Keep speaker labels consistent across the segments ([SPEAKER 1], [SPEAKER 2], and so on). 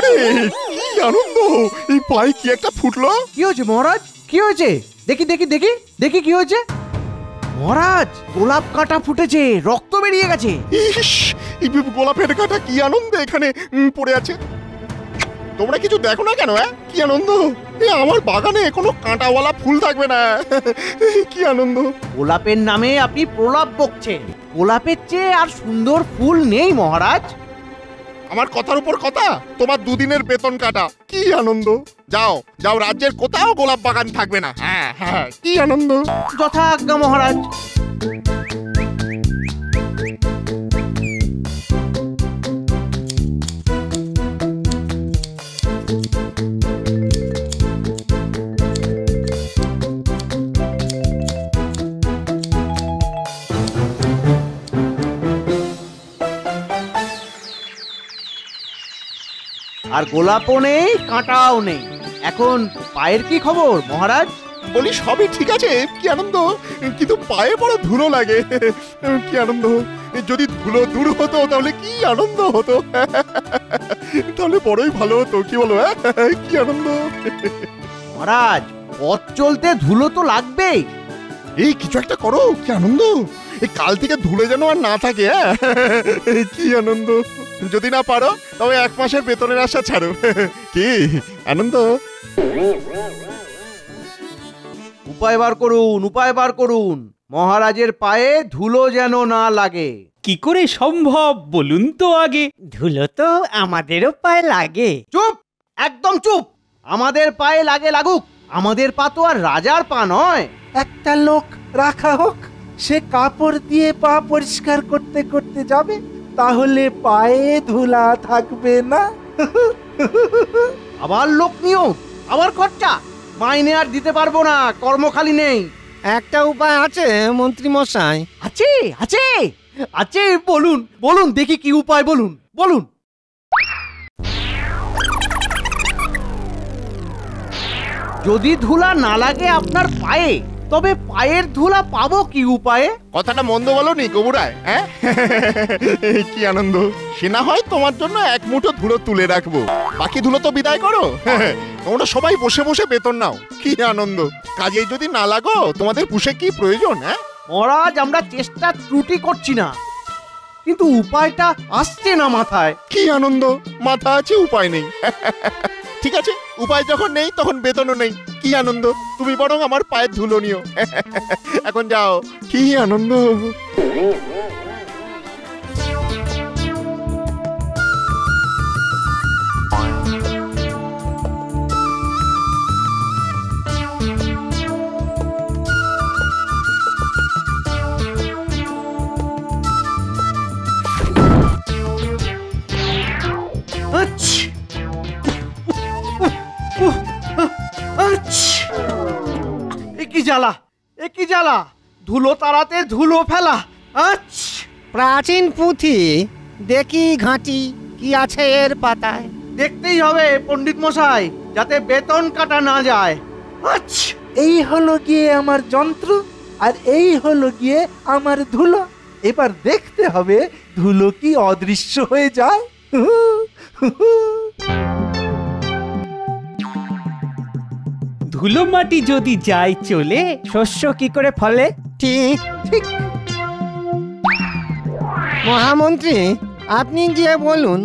[SPEAKER 1] কি আনন্দ! এই পায়ে কি একটা ফুটলো।
[SPEAKER 2] কি হয়েছে মহারাজ? কি হয়েছে? দেখি দেখি দেখি দেখি কি হয়েছে। মহারাজ, গোলাপ কাঁটা ফুটেছে, রক্ত বেরিয়ে গেছে।
[SPEAKER 1] ইস, এই গোলাপের কাঁটা কি আনন্দে এখানে পড়ে আছে। তোমরা কিছু দেখো না কেন? কি আনন্দ! আমার বাগানে কোনো কাঁটাওয়ালা ফুল থাকবে না। কি আনন্দ!
[SPEAKER 2] গোলাপের নামে আপনি প্রলাপ বকছেন। গোলাপের চেয়ে আর সুন্দর ফুল নেই মহারাজ।
[SPEAKER 1] আমার কথার উপর কথা। তোমার দুদিনের বেতন কাটা। কি আনন্দ! যাও যাও, রাজ্যের কোথাও গোলাপ বাগান থাকবে না। হ্যাঁ হ্যাঁ, কি আনন্দ!
[SPEAKER 2] যথা আজ্ঞা মহারাজ। আর গোলাপও নেই, কাঁটাও নেই। এখন পায়ের কি খবর মহারাজ?
[SPEAKER 1] বলি সবই ঠিক আছে, কি আনন্দ, কিন্তু পায়ে বড় ধুলো লাগে। কি আনন্দ! যদি ধুলো দূর হতো তাহলে কি আনন্দ হতো। তাহলে বড়ই ভালো হতো, কি বলো? কি আনন্দ!
[SPEAKER 2] মহারাজ, পথ চলতে ধুলো তো লাগবেই।
[SPEAKER 1] এই কিছু একটা করো, কি আনন্দ! এই কাল থেকে ধুলে যেন আর না থাকে। কি আনন্দ! যদি না পারো তবে 1 মাসের বেতনের আশা ছাড়ো। কি আনন্দ!
[SPEAKER 2] উপায় বার করুন, উপায় বার করুন। মহারাজের পায়ে ধুলো যেন না লাগে।
[SPEAKER 3] কি করে সম্ভব বলুন তো আগে?
[SPEAKER 4] ধুলো তো আমাদেরও পায়ে লাগে।
[SPEAKER 2] চুপ, একদম চুপ। আমাদের পায়ে লাগে লাগুক, আমাদের পা তো আর রাজার পা নয়।
[SPEAKER 5] একটা লোক রাখা হোক, সে কাপড় দিয়ে পা পরিষ্কার করতে করতে যাবে, তাহলে পায়ে ধুলা থাকবে না।
[SPEAKER 2] আবার লোক নিয়োগ, আবার খরচা। মাইনে আর দিতে পারবো না, কর্মখালি নেই।
[SPEAKER 4] একটা উপায় আছে মন্ত্রী মশাই।
[SPEAKER 2] আছে আছে আছে, বলুন বলুন দেখি কি উপায়, বলুন বলুন। যদি ধুলা না লাগে আপনার পায়ে, তবে পায়ের ধুলা পাবো কি উপায়ে?
[SPEAKER 1] কথাটা মন্দ বলনি গবুরায়। হ্যাঁ, কি আনন্দ! সে না হয় তোমার জন্য 1 মুঠো ধুলো তুলে রাখবো, বাকি ধুলো তো বিদায় করো। তোমরা সবাই বসে বসে বেতন নাও। কি আনন্দ! কাজে যদি না লাগো তোমাদের পুষে কি প্রয়োজন? হ্যাঁ
[SPEAKER 2] মহারাজ, আমরা চেষ্টা ত্রুটি করছি না, কিন্তু উপায়টা আসছে না মাথায়।
[SPEAKER 1] কি আনন্দ! মাথা আছে, উপায় নেই। ঠিক আছে, উপায় যখন নেই তখন বেতনও নেই। কি আনন্দ! তুমি বরং আমার পায়ের ধুলো নিও। এখন যাও। কি আনন্দ!
[SPEAKER 2] কি জ্বালা, এ কি জ্বালা! ধুলো তাড়াতে ধুলো ফেলা।
[SPEAKER 4] প্রাচীন পুঁথি দেখি ঘাঁটি, কি আছে এর পাতায়?
[SPEAKER 2] দেখতেই হবে পণ্ডিত মশাই, যাতে বেতন কাটা না যায়।
[SPEAKER 5] এই হলো গিয়ে আমার যন্ত্র, আর এই হলো গিয়ে আমার ধুলো। এবার দেখতে হবে ধুলো কি অদৃশ্য হয়ে যায়।
[SPEAKER 3] ধুলো মাটি যদি যায় চলে,
[SPEAKER 4] শস্য কি করে ফলে? ঠিক ঠিক। মহামন্ত্রী, আপনি গিয়ে বলুন।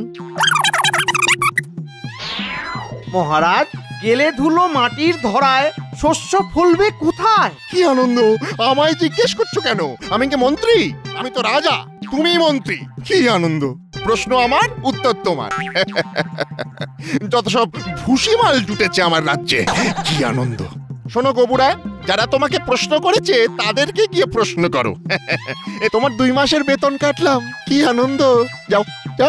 [SPEAKER 2] মহারাজ, গেলে ধুলো মাটির ধরায় শস্য ফলবে কোথায়?
[SPEAKER 1] কি আনন্দ! আমায় জিজ্ঞেস করছো কেন? আমি কি মন্ত্রী? আমি তো রাজা, তুমি মন্ত্রী। কি আনন্দ! প্রশ্ন আমার, উত্তর তোমার। যত সব ভুসিমাল জুটেছে আমার রাজ্যে। কি আনন্দ! শোনো গবুরা, যারা তোমাকে প্রশ্ন করেছে তাদেরকে গিয়ে প্রশ্ন করো। তোমার 2 মাসের বেতন কাটলাম। কি আনন্দ! যাও যাও।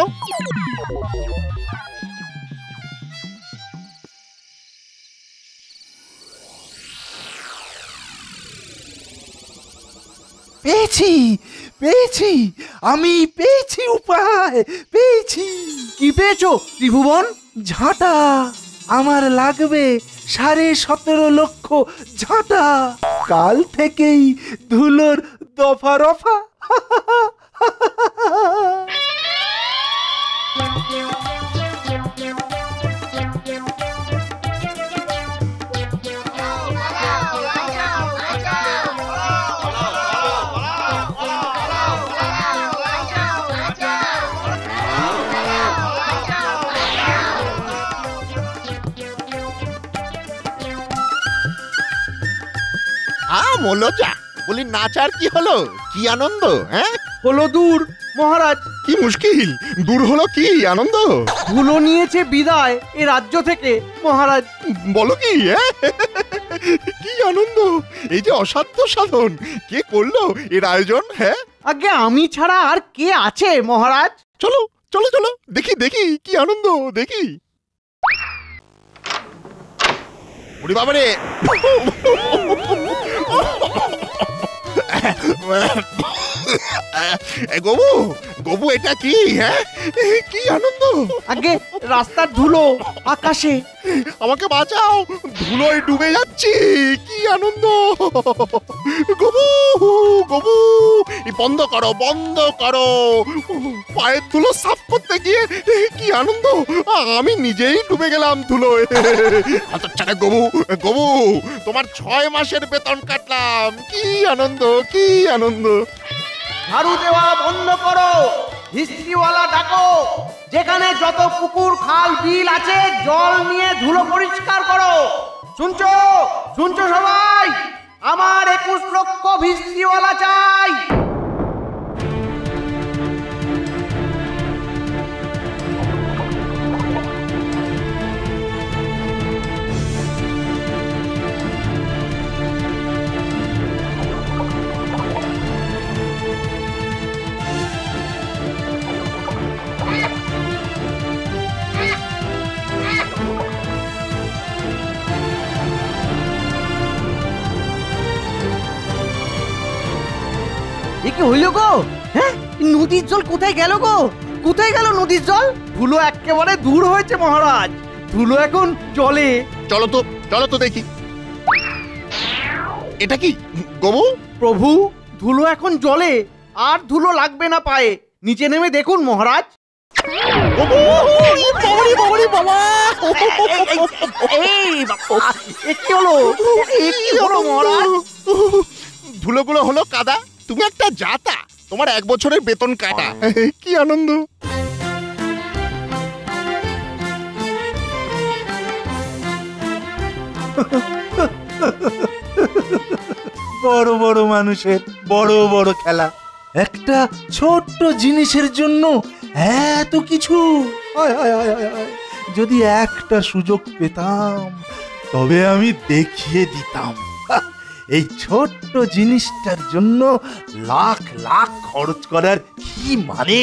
[SPEAKER 5] পেয়েছি পেয়েছি, আমি পেয়েছি উপায়, পেয়েছি।
[SPEAKER 2] কি পেয়েছো ত্রিভুবন?
[SPEAKER 5] ঝাঁটা। আমার লাগবে 17.5 লক্ষ ঝাঁটা। কাল থেকেই ধুলোর দফা রফা।
[SPEAKER 1] মলোজা বলি নাচার কি হলো? কি আনন্দ? হ্যাঁ,
[SPEAKER 2] হলো দূর মহারাজ।
[SPEAKER 1] কি মুশকিল? দূর হলো কি আনন্দ?
[SPEAKER 2] ধুলো নিয়েছে বিদায় এ রাজ্য থেকে মহারাজ।
[SPEAKER 1] বলো কি? হ্যাঁ, কি আনন্দ! এই যে অসাধ্য সাধন, কে করলো এর আয়োজন? হ্যাঁ,
[SPEAKER 2] আগে আমি ছাড়া আর কে আছে মহারাজ?
[SPEAKER 1] চলো চলো চলো, দেখি দেখি কি আনন্দ, দেখি। ওরে বাবারে! গবু গবু, এটা কি? হ্যাঁ, কি আনন্দ!
[SPEAKER 2] আগে রাস্তার ধুলো আকাশে।
[SPEAKER 1] আমাকে বাঁচাও, ধুলোয় ডুবে যাচ্ছি। কি আনন্দ! গবু গবু, বন্ধ করো বন্ধ করো। পায়ের ধুলো সাফ করতে গিয়ে কি আনন্দ! আমি নিজেই ডুবে গেলাম ধুলোয়। আচ্ছা গবু গবু, তোমার 6 মাসের বেতন কাটলাম। কি আনন্দ, কি আনন্দ!
[SPEAKER 2] ঝাড়ু দেওয়া বন্ধ করো, হিস্ট্রিওয়ালা ডাকো। যেখানে যত পুকুর খাল বিল আছে জল নিয়ে ধুলো পরিষ্কার করো। শুনছো শুনছো সবাই? আমার 21 লক্ষ হিস্ট্রিওয়ালা চাই। কি হইল গো? হ্যাঁ, নদীর জল কোথায় গেল গো? কোথায় গেল নদীর জল? ধুলো একেবারে দূর হয়েছে মহারাজ। ধুলো এখন জলে।
[SPEAKER 1] চলো তো দেখি। এটা কি গবু?
[SPEAKER 2] প্রভু, ধুলো এখন জলে, আর ধুলো লাগবে না পায়ে। নিচে নেমে দেখুন মহারাজ।
[SPEAKER 1] গবু, বাবারে বাবারে বাবা!
[SPEAKER 2] এই বাবা, এ কি হলো? এ কি হলো মহারাজ?
[SPEAKER 1] ধুলোগুলো হলো কাদা। তুমি একটা জাতা, তোমার 1 বছরের বেতন কাটা। কি আনন্দ!
[SPEAKER 5] বড় বড় মানুষের বড় বড় খেলা। একটা ছোট্ট জিনিসের জন্য এত কিছু। হায় হায় হায় হায় হায়। যদি একটা সুযোগ পেতাম তবে আমি দেখিয়ে দিতাম। এই ছোট্ট জিনিসটার জন্য লাখ লাখ খরচ করার কি মানে?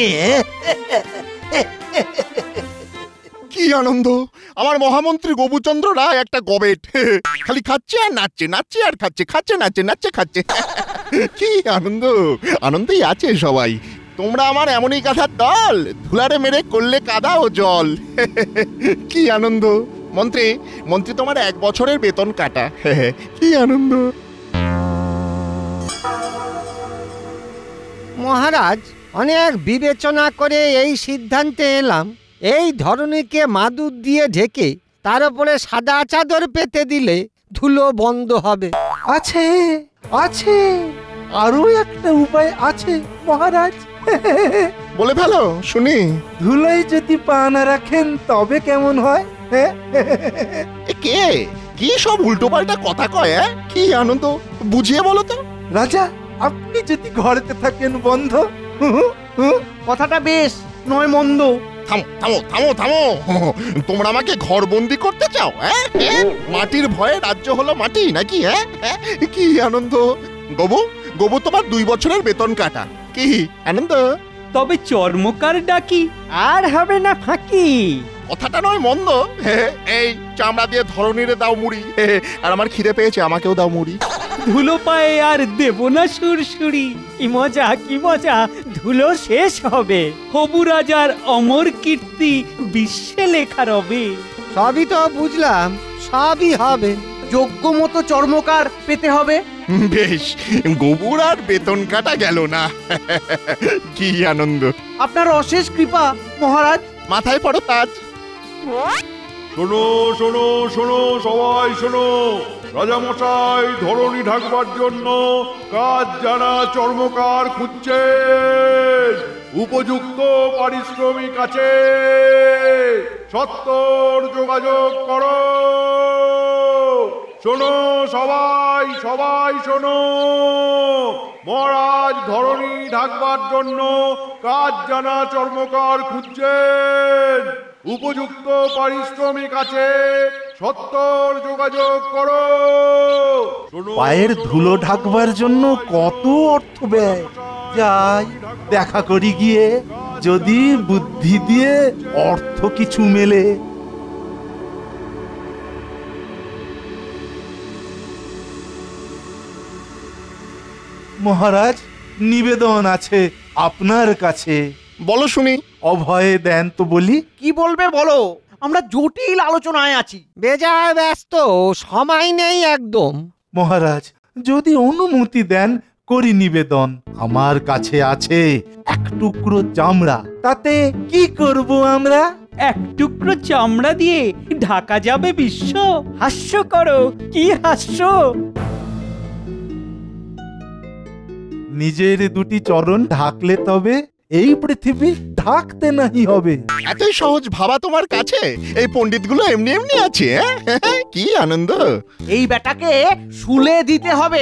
[SPEAKER 1] কি আনন্দ! আমার মহামন্ত্রী গবুচন্দ্র রায় একটা গবেট, খালি খাচ্ছে আর নাচছে, নাচছে আর খাচ্ছে, খাচ্ছে নাচছে, নাচছে খাচ্ছে। কি আনন্দ! আনন্দেই আছে সবাই। তোমরা আমার এমনই কাঁথার দল, ধুলারে মেরে করলে কাদা ও জল। কি আনন্দ! মন্ত্রী মন্ত্রী, তোমার 1 বছরের বেতন কাটা। কি আনন্দ!
[SPEAKER 4] মহারাজ, অনেক বিবেচনা করে এই সিদ্ধান্তে এলাম, এই ধরনীকে মাদুর দিয়ে ঢেকে তার উপরে সাদা চাদর পেতে দিলে ধুলো বন্ধ হবে।
[SPEAKER 5] আছে আছে, আরো একটা উপায় আছে মহারাজ।
[SPEAKER 1] বলে ফেলো শুনি।
[SPEAKER 5] ধুলোয় যদি পা না রাখেন তবে কেমন হয়?
[SPEAKER 1] এ কে? কি সব উল্টোপাল্টা কথা কয়? কি আনন্দ, বুঝিয়ে বলো তো।
[SPEAKER 5] রাজা, আপনি যদি ঘরেতে থাকেন বন্ধ।
[SPEAKER 2] কথাটা বেশ নয় মন্দ।
[SPEAKER 1] থামো থামো থামো থামো! তোমরা আমাকে ঘরবন্দি করতে চাও? মাটির ভয়ে রাজ্য হলো মাটি নাকি? কি আনন্দ! গবু গবু, তোমার 2 বছরের বেতন কাটা। কি আনন্দ!
[SPEAKER 3] তবে চর্মকার ডাকি।
[SPEAKER 4] আর হবে না ফাঁকি।
[SPEAKER 1] কথাটা নয় মন্দ। এই চামড়া দিয়ে ধরনীরে দাও মুড়ি, আর আমার খিদে পেয়েছে, আমাকেও দাও মুড়ি।
[SPEAKER 3] ধুলো পায়ে আর দেব না সুরসুরি।
[SPEAKER 6] কি মজা কি মজা, ধুলো শেষ হবে।
[SPEAKER 3] হবু রাজার অমর কীর্তি বিশ্বে লেখা রবে।
[SPEAKER 4] সবই তো বুঝলাম, সবই হবে।
[SPEAKER 2] যোগ্য মতো চর্মকার পেতে হবে।
[SPEAKER 1] বেশ, গবুর আর বেতন কাটা গেল না। কি আনন্দ!
[SPEAKER 2] আপনার অশেষ কৃপা মহারাজ।
[SPEAKER 1] মাথায় পড়ো তাজ।
[SPEAKER 7] শোনো শোনো শোনো, সবাই শোনো। রাজামশাই ধরণী ঢাকবার জন্য কাজ জানা চর্মকার খুঁজছেন। উপযুক্ত পারিশ্রমিক আছে, সত্বর যোগাযোগ করো। শোনো সবাই সবাই শোনো, মহারাজ ধরণী ঢাকবার জন্য কাজ জানা চর্মকার খুঁজছেন। উপযুক্ত পারিশ্রমিক আছে, সত্তর যোগাযোগ করো। শোনো,
[SPEAKER 5] পায়ের ধুলো ঢাকবার জন্য কত অর্থ ব্যয়। যাই দেখা করি গিয়ে, যদি বুদ্ধি দিয়ে অর্থ কিছু মেলে। মহারাজ, নিবেদন আছে আপনার কাছে।
[SPEAKER 1] বলো শুনি।
[SPEAKER 5] অভয় দেন তো বলি।
[SPEAKER 2] কি বলবে বলো, আমরা জটিল আলোচনায় আছি।
[SPEAKER 4] বেজায় ব্যস্ত, সময় নেই একদম।
[SPEAKER 5] মহারাজ, যদি অনুমতি দেন করি নিবেদন। আমার কাছে আছে এক টুকরো চামড়া, তাতে কি করব আমরা?
[SPEAKER 3] এক টুকরো চামড়া দিয়ে ঢাকা যাবে বিশ্ব? হাস্য করো, কি হাস্য!
[SPEAKER 5] নিজের দুটি চরণ ঢাকলে তবে এই পৃথিবী ঢাকতে নাহি হবে।
[SPEAKER 1] এতই সহজ ভাবা তোমার কাছে? এই পণ্ডিতগুলো এমনি এমনি আছে? কি আনন্দ!
[SPEAKER 2] এই বেটাকে শুলে দিতে হবে।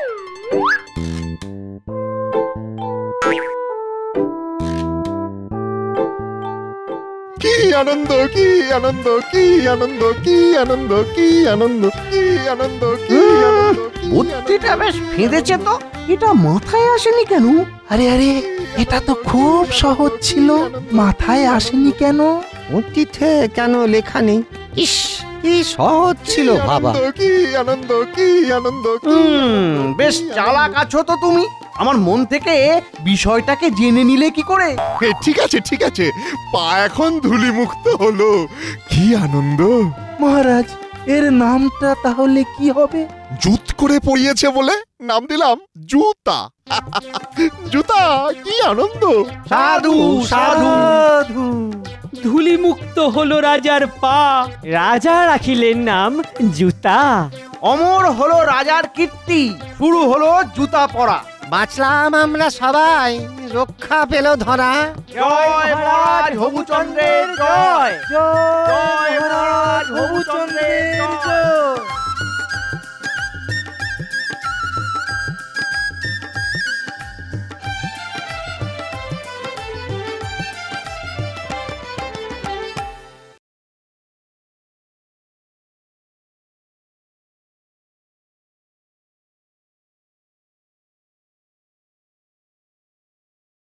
[SPEAKER 1] কি আনন্দ, কি আনন্দ, কি আনন্দ, কি আনন্দ, কি আনন্দ, কি আনন্দ, কি আনন্দ!
[SPEAKER 2] বুদ্ধিটা বেশ ফেঁদেছে তো, এটা মাথায় আসেনি কেন?
[SPEAKER 5] আরে আরে, এটা তো খুব সহজ ছিল, মাথায় আসেনি কেন?
[SPEAKER 4] অতীতে কেন লেখা নেই? ইস, কি সহজ ছিল বাবা।
[SPEAKER 1] কি আনন্দ, কি আনন্দ!
[SPEAKER 2] বেশ চালাক আছো তো তুমি। আমার মন থেকে বিষয়টাকে জেনে নিলে কি করে?
[SPEAKER 1] ঠিক আছে, ঠিক আছে, পা এখন ধুলি মুক্ত হলো। কি আনন্দ!
[SPEAKER 5] মহারাজ, এর নামটা তাহলে কি হবে?
[SPEAKER 1] জুত করে পড়িয়েছে বলে নাম দিলাম জুতা। জুতা, কি আনন্দ!
[SPEAKER 2] সাধু সাধু।
[SPEAKER 5] সাধু।
[SPEAKER 3] ধূলিমুক্ত হলো রাজার পা, রাজা রাখিলেন নাম জুতা।
[SPEAKER 2] অমর হলো রাজার কীর্তি, শুরু হলো জুতা পরা।
[SPEAKER 4] বাঁচলাম আমরা সবাই, রক্ষা পেল ধরা।
[SPEAKER 2] জয় মহারাজ হবুচন্দ্রের জয়।
[SPEAKER 5] জয়
[SPEAKER 2] মহারাজ হবুচন্দ্রের